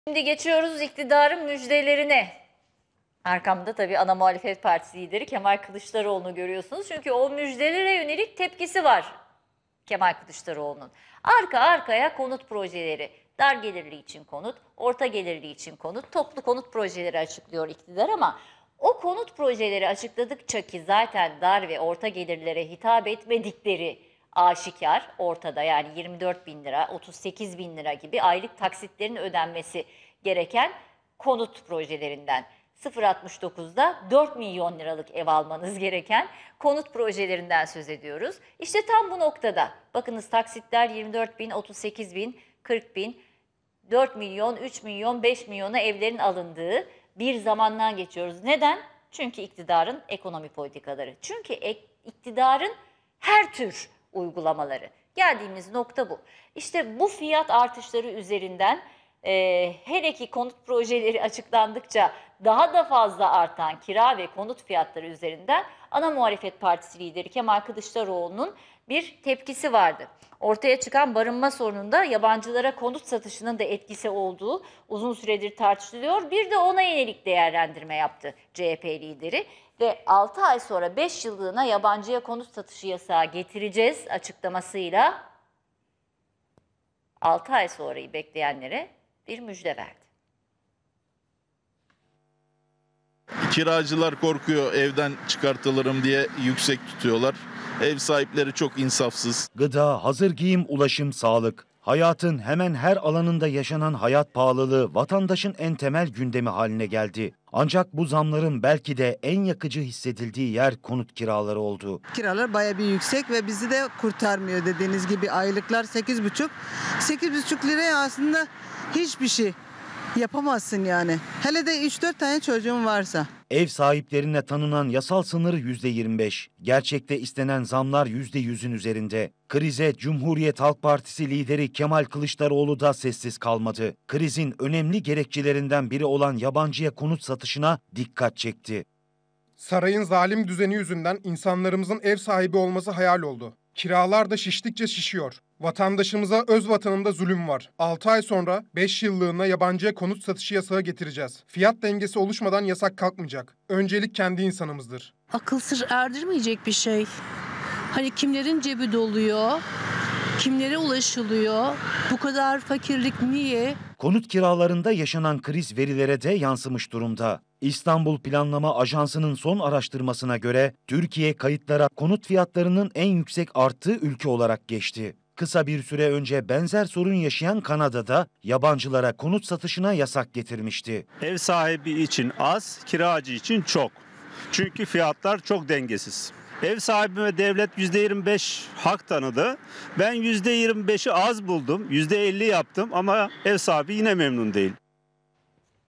Şimdi geçiyoruz iktidarın müjdelerine. Arkamda tabii ana muhalefet partisi lideri Kemal Kılıçdaroğlu'nu görüyorsunuz. Çünkü o müjdelere yönelik tepkisi var Kemal Kılıçdaroğlu'nun. Arka arkaya konut projeleri, dar gelirli için konut, orta gelirli için konut, toplu konut projeleri açıklıyor iktidar ama o konut projeleri açıkladıkça ki zaten dar ve orta gelirlere hitap etmedikleri aşikar ortada. Yani 24 bin lira, 38 bin lira gibi aylık taksitlerin ödenmesi gereken konut projelerinden 0.69'da 4 milyon liralık ev almanız gereken konut projelerinden söz ediyoruz. İşte tam bu noktada bakınız taksitler 24 bin, 38 bin, 40 bin, 4 milyon, 3 milyon, 5 milyona evlerin alındığı bir zamandan geçiyoruz. Neden? Çünkü iktidarın ekonomi politikaları. Çünkü iktidarın her tür uygulamaları. Geldiğimiz nokta bu. İşte bu fiyat artışları üzerinden hele ki konut projeleri açıklandıkça daha da fazla artan kira ve konut fiyatları üzerinden ana muhalefet partisi lideri Kemal Kılıçdaroğlu'nun bir tepkisi vardı. Ortaya çıkan barınma sorununda yabancılara konut satışının da etkisi olduğu uzun süredir tartışılıyor. Bir de ona yönelik değerlendirme yaptı CHP lideri ve 6 ay sonra 5 yıllığına yabancıya konut satışı yasağı getireceğiz açıklamasıyla 6 ay sonrayı bekleyenlere bir müjde verdi. Kiracılar korkuyor, evden çıkartılırım diye yüksek tutuyorlar. Ev sahipleri çok insafsız. Gıda, hazır giyim, ulaşım, sağlık. Hayatın hemen her alanında yaşanan hayat pahalılığı vatandaşın en temel gündemi haline geldi. Ancak bu zamların belki de en yakıcı hissedildiği yer konut kiraları oldu. Kiralar bayağı bir yüksek ve bizi de kurtarmıyor dediğiniz gibi aylıklar 8,5. 8,5 liraya aslında hiçbir şey yapamazsın yani. Hele de 3-4 tane çocuğun varsa. Ev sahiplerine tanınan yasal sınır %25. Gerçekte istenen zamlar %100'ün üzerinde. Krize Cumhuriyet Halk Partisi lideri Kemal Kılıçdaroğlu da sessiz kalmadı. Krizin önemli gerekçelerinden biri olan yabancıya konut satışına dikkat çekti. Sarayın zalim düzeni yüzünden insanlarımızın ev sahibi olması hayal oldu. Kiralar da şiştikçe şişiyor. Vatandaşımıza öz vatanında zulüm var. 6 ay sonra 5 yıllığına yabancıya konut satışı yasağı getireceğiz. Fiyat dengesi oluşmadan yasak kalkmayacak. Öncelik kendi insanımızdır. Akıl sır erdirmeyecek bir şey. Hani kimlerin cebi doluyor, kimlere ulaşılıyor, bu kadar fakirlik niye? Konut kiralarında yaşanan kriz verilere de yansımış durumda. İstanbul Planlama Ajansı'nın son araştırmasına göre Türkiye kayıtlara konut fiyatlarının en yüksek arttığı ülke olarak geçti. Kısa bir süre önce benzer sorun yaşayan Kanada'da yabancılara konut satışına yasak getirmişti. Ev sahibi için az, kiracı için çok. Çünkü fiyatlar çok dengesiz. Ev sahibime devlet %25 hak tanıdı. Ben %25'i az buldum, %50 yaptım ama ev sahibi yine memnun değil.